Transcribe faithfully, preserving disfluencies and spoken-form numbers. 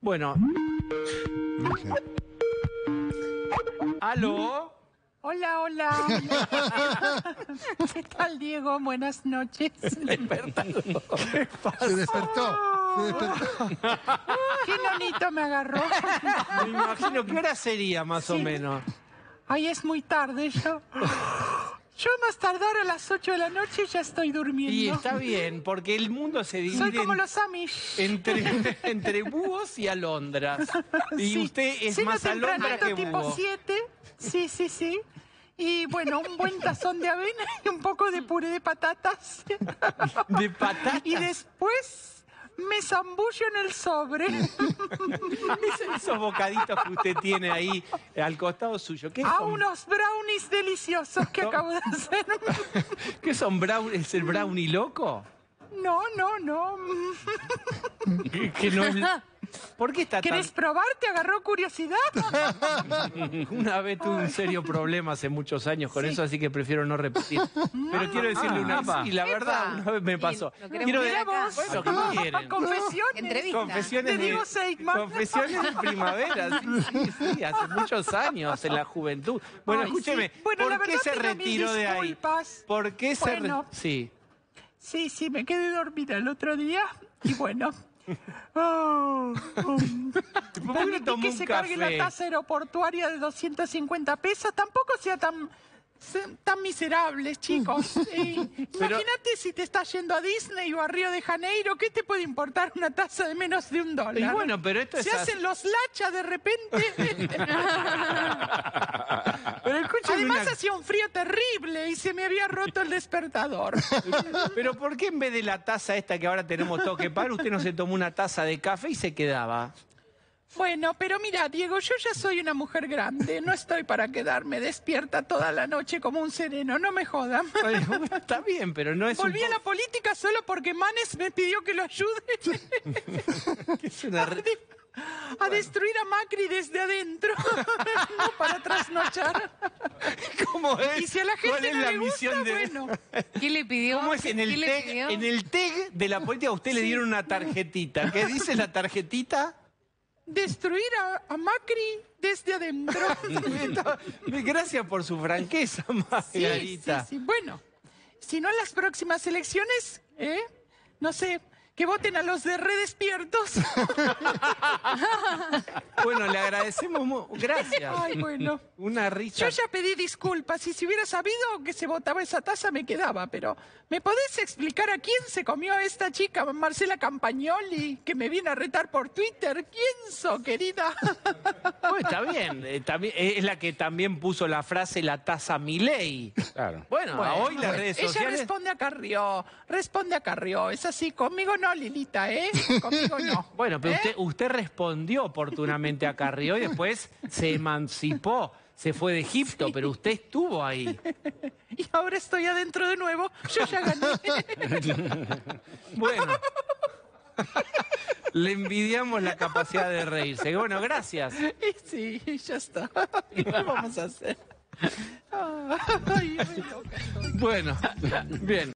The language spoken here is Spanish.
Bueno. ¿Aló? Hola, hola. ¿Qué tal, Diego? Buenas noches. Despertado. ¿Qué pasa? Se despertó. Se despertó. Qué nonito me agarró. Me imagino, ¿qué hora sería más o Sí. menos? Ay, es muy tarde. Yo, yo más tardar a las ocho de la noche ya estoy durmiendo. Y está bien, porque el mundo se divide Soy como en- los Amish. entre, entre búhos y alondras. Y Sí. usted es Ceno más alondra tempranito, que tipo búho. siete. Sí, sí, sí. Y bueno, un buen tazón de avena y un poco de puré de patatas. De patatas. Y después me zambullo en el sobre. Esos, esos bocaditos que usted tiene ahí al costado suyo. ¿Qué A son? unos brownies deliciosos que No. acabo de hacer. ¿Qué son brown? ¿Es el brownie loco? No, no, no. Que, que no es... ¿Por qué está tan...? ¿Querés probar? ¿Te agarró curiosidad? Una vez tuve un serio problema hace muchos años con Sí. eso, así que prefiero no repetir. Pero quiero decirle una Apa. Y la verdad, Epa. una vez me Y pasó. lo queremos Quiero ver de- acá. Bueno, ¿qué quieren? Confesiones. Entrevista. Confesiones De de, Diego Seigman. confesiones de primavera, sí, sí, sí, hace muchos años, en la juventud. Bueno, Ay, escúcheme, sí. Bueno, la ¿por qué verdad se pido mis retiró de ahí? disculpas. ¿Por qué se re- Bueno. Sí. Sí, sí, me quedé dormida el otro día. Y bueno. Oh, oh. ¿Por qué no tomó que un se cargue café? la tasa aeroportuaria de doscientos cincuenta pesos. Tampoco sea tan, se- tan miserables, chicos. Eh, Imagínate si te estás yendo a Disney o a Río de Janeiro, ¿qué te puede importar una tasa de menos de un dólar? Y bueno, pero esto es Se así. hacen los lachas de repente. Pero escúcheme Además una- hacía un frío terrible y se me había roto el despertador. Pero ¿por qué en vez de la taza esta que ahora tenemos todo que pagar, usted no se tomó una taza de café y se quedaba? Bueno, pero mira, Diego, yo ya soy una mujer grande. No estoy para quedarme despierta toda la noche como un sereno. No me jodan. Ay, está bien, pero no es Volví un a la política solo porque Manes me pidió que lo ayude que es una re- a destruir a Macri desde adentro. No para trasnochar. ¿Cómo es? Y si a la ¿Cuál gente es no la le gusta, misión de bueno. ¿Qué le pidió? ¿Cómo es en el ¿Qué le TEG? pidió? En el TEG de la política a usted le dieron una tarjetita. ¿Qué dice la tarjetita? Destruir a, a Macri desde adentro. Gracias por su franqueza, Sí, Margarita. sí, sí. Bueno, si no en las próximas elecciones, ¿eh? No sé, que voten a los de Redespiertos. Bueno, le agradecemos. mu- Gracias. Ay, bueno. Una risa. Yo ya pedí disculpas y si hubiera sabido que se votaba esa taza me quedaba, pero ¿me podés explicar a quién se comió a esta chica, Marcela Campagnoli, que me viene a retar por Twitter? ¿Quién sos, querida? Bueno, está bien. eh, también, eh, es la que también puso la frase la taza Milei. Claro. Bueno, Bueno, hoy las redes Ella sociales. responde a Carrió, responde a Carrió. Es así, conmigo no, Lilita, ¿eh? Conmigo no. Bueno, pero ¿Eh? usted, usted respondió oportunamente a Carrió y después se emancipó, se fue de Egipto, pero usted estuvo ahí. Y ahora estoy adentro de nuevo. Yo ya gané. Bueno, le envidiamos la capacidad de reírse. Bueno, gracias. Y sí, ya está. ¿Qué vamos a hacer? Ay, me toca. Bueno, bien.